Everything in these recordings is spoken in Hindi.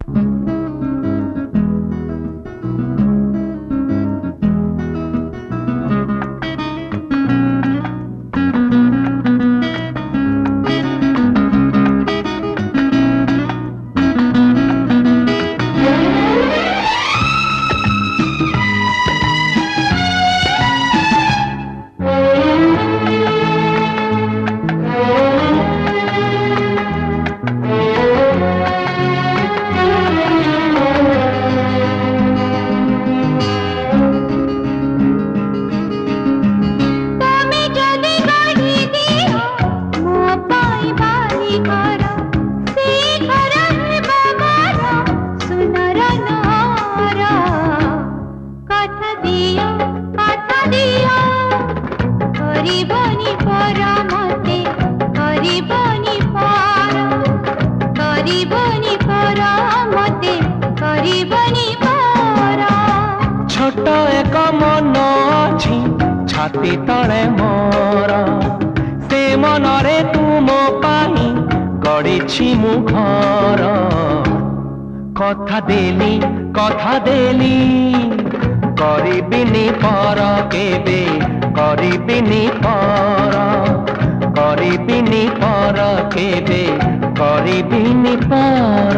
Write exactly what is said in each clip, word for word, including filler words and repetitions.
छोट एक मन अच्छी छाती तले मोर से मनरे तुम पाई गढ़ी मु घर कथा देली कथा देली करिबिनी पर केबे करिबिनी पर करिबिनी पर केबे करिबिनी पर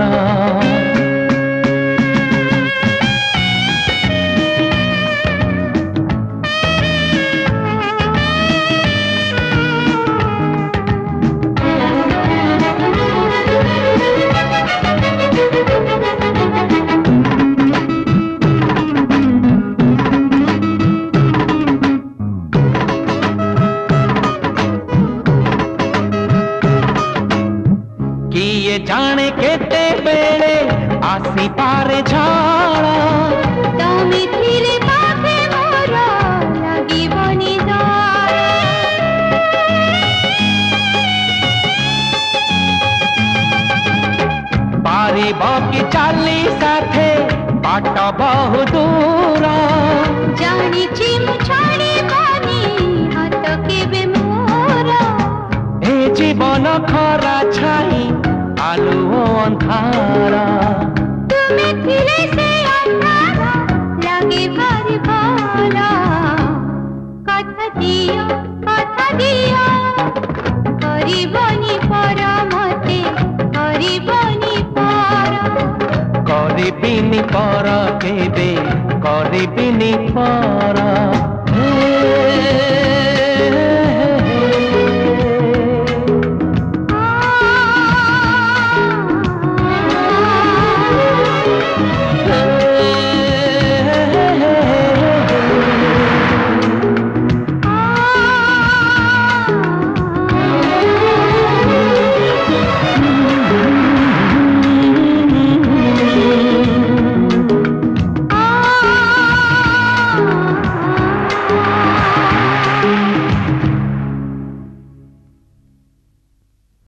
किए जाने केते बेले आसी पारे झाड़ा तमे थिले पाखे मोर लागिबनी दार पारिब कि चाली साथे बाट बहु दूर जानिछि मु छाड़िबनी हाथ केबे मोर ए जीवन खरा छाई आलू अंधारा तुमे थिले से अंधारा लागे भारी भाला कथा दियो कथा दियो करिबनी पर मते करिबनी पर करिबिनी पर केबे करिबिनी पर।